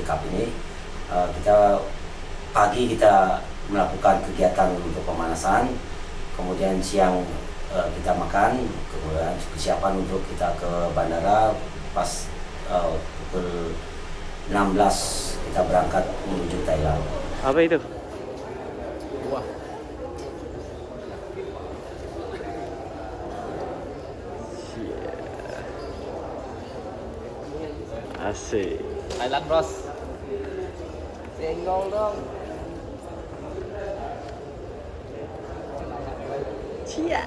Cup ini. Kita pagi kita melakukan kegiatan untuk pemanasan, kemudian siang kita makan, kemudian persiapan untuk kita ke bandara. Pas pukul 16 kita berangkat menuju Thailand. Apa itu? Buah. Asik. Thailand bros. Senggol dong. Cia.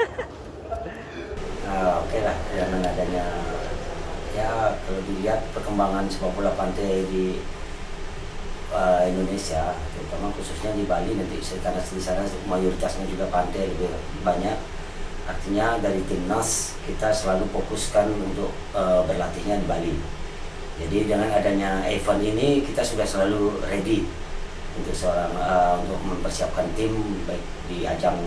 Oke lah, dengan adanya ya kalau dilihat perkembangan sepak bola pantai di Indonesia, terutama khususnya di Bali nanti, karena di sana mayoritasnya juga pantai lebih banyak. Artinya dari timnas kita selalu fokuskan untuk berlatihnya di Bali. Jadi dengan adanya event ini kita sudah selalu ready untuk untuk mempersiapkan tim baik di ajang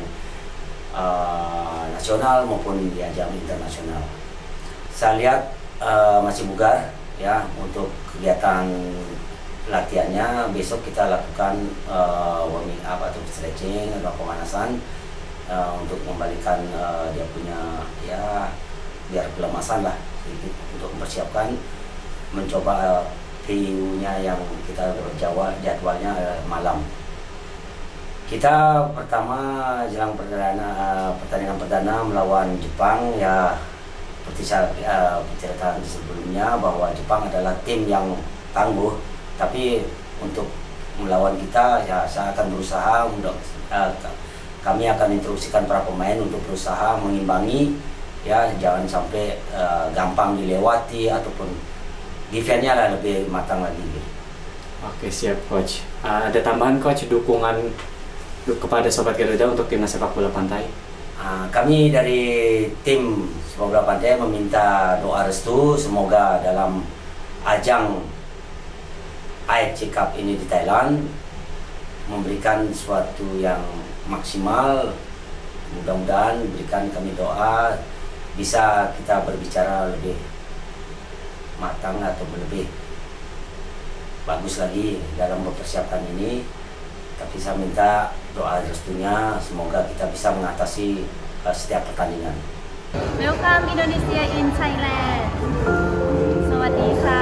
nasional maupun di ajang internasional. Saya lihat masih bugar ya untuk kegiatan latihannya. Besok kita lakukan warming up atau stretching atau pemanasan untuk membalikan dia punya ya biar kelemasan lah sedikit, untuk mempersiapkan mencoba PU-nya yang kita jadwalnya malam. Kita pertama jelang pertandingan perdana melawan Jepang, ya seperti saya ceritakan sebelumnya bahwa Jepang adalah tim yang tangguh, tapi untuk melawan kita ya saya akan berusaha kami akan instruksikan para pemain untuk berusaha mengimbangi ya, jangan sampai gampang dilewati ataupun defense-nya lah lebih matang lagi. Oke, siap coach. Ada tambahan coach dukungan kepada Sobat Garuda untuk timnas sepak bola pantai? Kami dari tim sepak bola pantai meminta doa restu semoga dalam ajang AFC Cup ini di Thailand memberikan sesuatu yang maksimal. Mudah-mudahan berikan kami doa bisa kita berbicara lebih matang atau lebih bagus lagi dalam mempersiapkan ini. Tapi saya minta doa restunya semoga kita bisa mengatasi setiap pertandingan. Welcome Indonesia in Thailand. สวัสดีค่ะ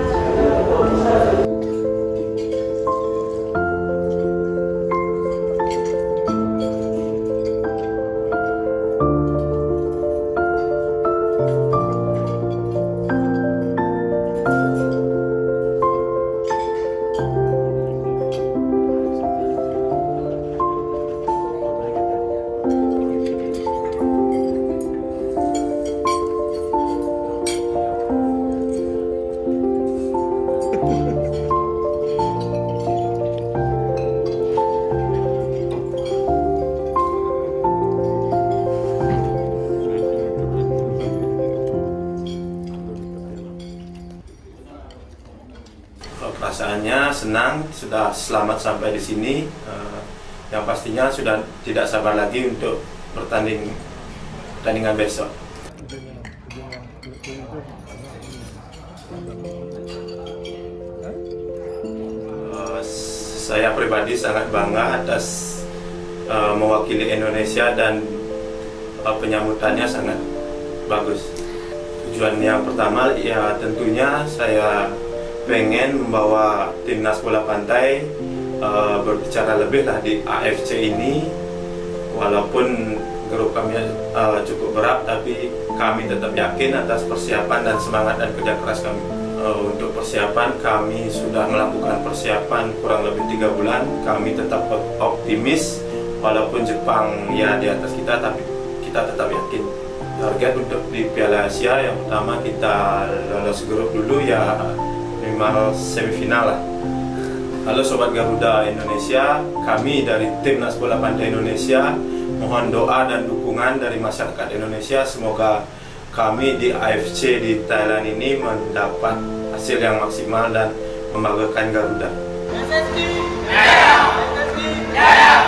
Perasaannya senang, sudah selamat sampai di sini. Yang pastinya sudah tidak sabar lagi untuk pertandingan besok. Saya pribadi sangat bangga atas mewakili Indonesia dan penyambutannya sangat bagus. Tujuan yang pertama ya tentunya saya pengen membawa timnas bola pantai berbicara lebih lah di AFC ini. Walaupun grup kami cukup berat, tapi kami tetap yakin atas persiapan dan semangat dan kerja keras kami. Untuk persiapan kami sudah melakukan persiapan kurang lebih 3 bulan. Kami tetap optimis walaupun Jepang ya di atas kita, tapi kita tetap yakin. Target untuk di Piala Asia yang pertama kita lolos grup dulu ya, minimal semifinal lah. Halo Sobat Garuda Indonesia, kami dari Timnas Bola Pantai Indonesia mohon doa dan dukungan dari masyarakat Indonesia. Semoga kami di AFC di Thailand ini mendapat hasil yang maksimal dan membanggakan Garuda. SSG, jaya! SSG, jaya!